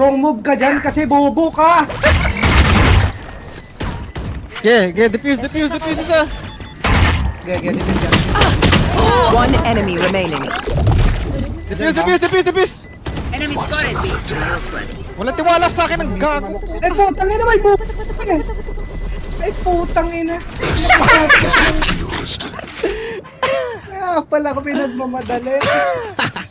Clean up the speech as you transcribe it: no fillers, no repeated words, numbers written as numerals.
Wrong move ka dyan kasi bobo ka! Defuse isa! Defuse dyan. One enemy remaining. Defuse! Enemy spotted. Walang tiwala sa akin ng gago. Ay putang ina, may bobo! Ay putang ina! Pala ako pinagmamadali.